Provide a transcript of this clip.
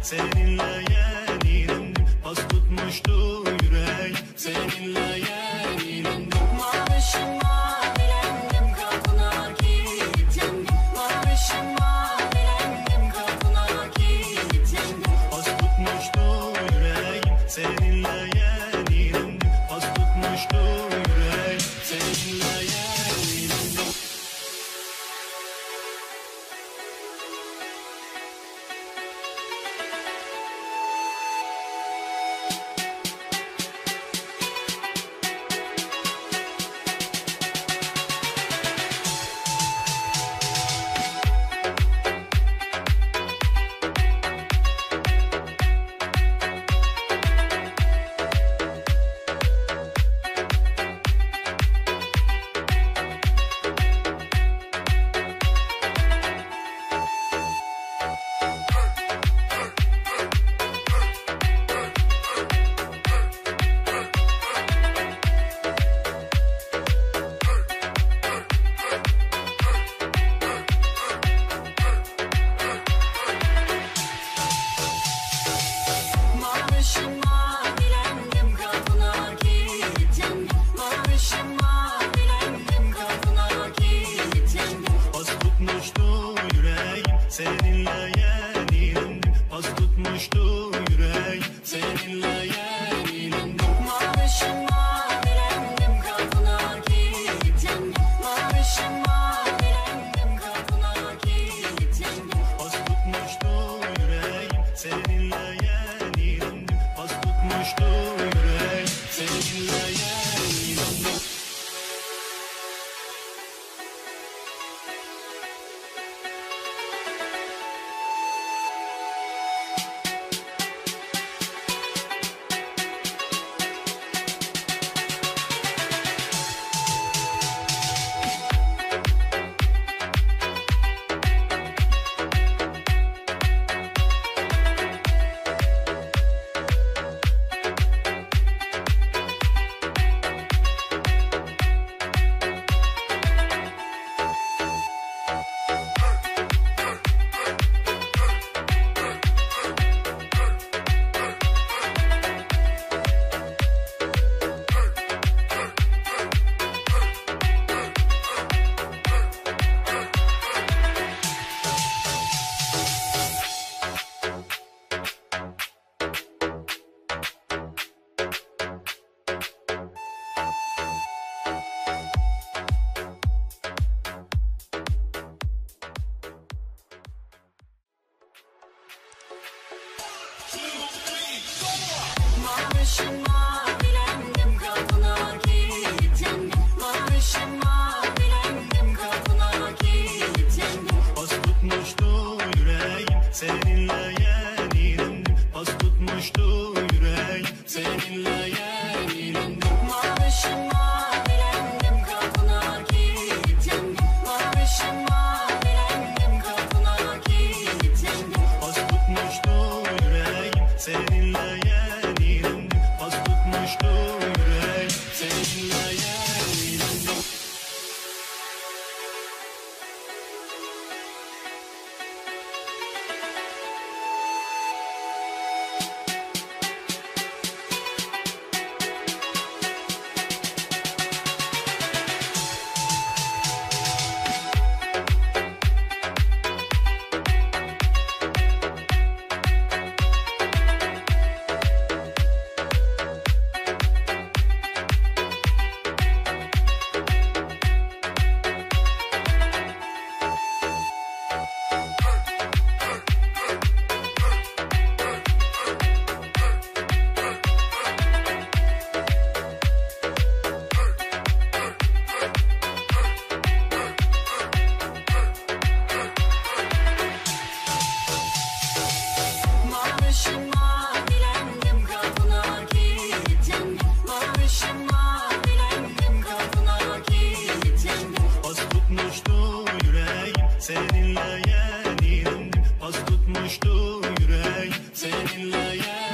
seninle yenilendim. Pas tutmuştu yüreğim, seninle yenilendim. Mavişim mavilendim, kapına kilitlendim. Mavişim mavilendim, kapına kilitlendim. Pas tutmuştu yüreğim, seninle yenilendim. Pas tutmuştu yüreğim, seninle yenilendim. Mavişim mavilendim, kapına kilitlendim. Mavişim mavilendim, kapına kilitlendim. Pas tutmuştu yüreğim, seninle yenilendim. Pas tutmuştu yüreğim, seninle yenilendim. Mavişim mavilendim, kapına kilitlendim. Mavişim mavilendim, kapına kilitlendim. Pas tutmuştu yüreğim, seninle yenilendim. Pas tutmuştu yüreğim, seninle yenilendim. Mavişim mavilendim, kapına kilitlendim. Mavişim mavilendim, kapına kilitlendim. Pas tutmuştu yüreğim, seninle yenilendim. Pas tutmuştu yüreğim, seninle yenilendim. Mavişim mavilendim, kapına kilitlendim. Mavişim mavilendim, kapına kilitlendim. Pas tutmuştu yüreğim, seninle yenilendim. Pas tutmuştu yüreğim, seninle yenilendim. Mavişim mavilendim, kapına kilitlendim. Mavişim mavilendim, kapına kilitlendim. Pas tutmuştu yüreğim, seninle yenilendim. Pas tutmuştu yüreğim, seninle yenilendim.